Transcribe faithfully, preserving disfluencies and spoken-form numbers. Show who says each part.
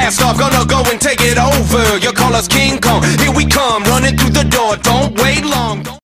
Speaker 1: mask off, gonna go and take it over. You call us King Kong, here we come, running through the door. Don't wait long.